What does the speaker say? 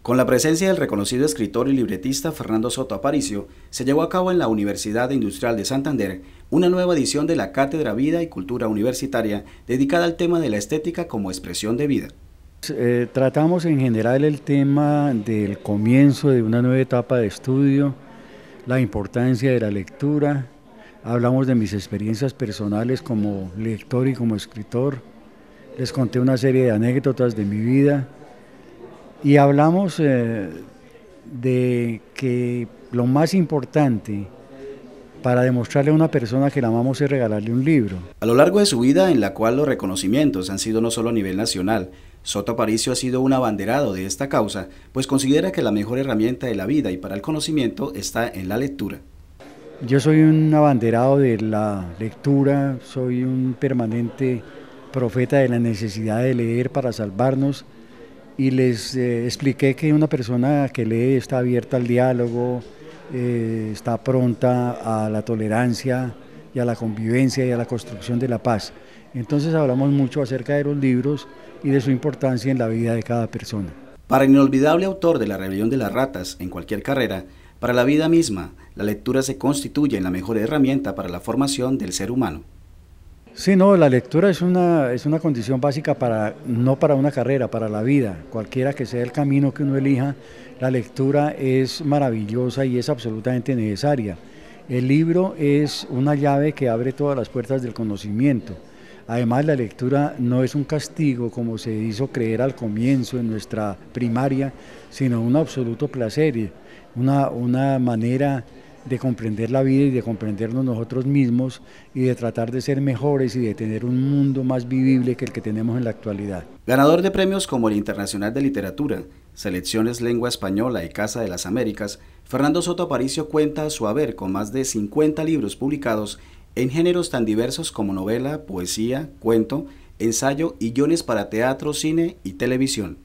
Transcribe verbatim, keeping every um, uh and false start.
Con la presencia del reconocido escritor y libretista Fernando Soto Aparicio, se llevó a cabo en la Universidad Industrial de Santander una nueva edición de la Cátedra Vida y Cultura Universitaria dedicada al tema de la estética como expresión de vida. Eh, tratamos en general el tema del comienzo de una nueva etapa de estudio, la importancia de la lectura, hablamos de mis experiencias personales como lector y como escritor, les conté una serie de anécdotas de mi vida y hablamos eh, de que lo más importante para demostrarle a una persona que la amamos es regalarle un libro. A lo largo de su vida, en la cual los reconocimientos han sido no solo a nivel nacional, Soto Aparicio ha sido un abanderado de esta causa, pues considera que la mejor herramienta de la vida y para el conocimiento está en la lectura. Yo soy un abanderado de la lectura, soy un permanente profeta de la necesidad de leer para salvarnos y les eh, expliqué que una persona que lee está abierta al diálogo, eh, está pronta a la tolerancia y a la convivencia y a la construcción de la paz. Entonces hablamos mucho acerca de los libros y de su importancia en la vida de cada persona. Para el inolvidable autor de La rebelión de las ratas en cualquier carrera, para la vida misma, la lectura se constituye en la mejor herramienta para la formación del ser humano. Sí, no, la lectura es una, es una condición básica para, no para una carrera, para la vida. Cualquiera que sea el camino que uno elija, la lectura es maravillosa y es absolutamente necesaria. El libro es una llave que abre todas las puertas del conocimiento. Además, la lectura no es un castigo como se hizo creer al comienzo en nuestra primaria, sino un absoluto placer, una, una manera de comprender la vida y de comprendernos nosotros mismos y de tratar de ser mejores y de tener un mundo más vivible que el que tenemos en la actualidad. Ganador de premios como el Internacional de Literatura, Selecciones Lengua Española y Casa de las Américas, Fernando Soto Aparicio cuenta su haber con más de cincuenta libros publicados en géneros tan diversos como novela, poesía, cuento, ensayo y guiones para teatro, cine y televisión.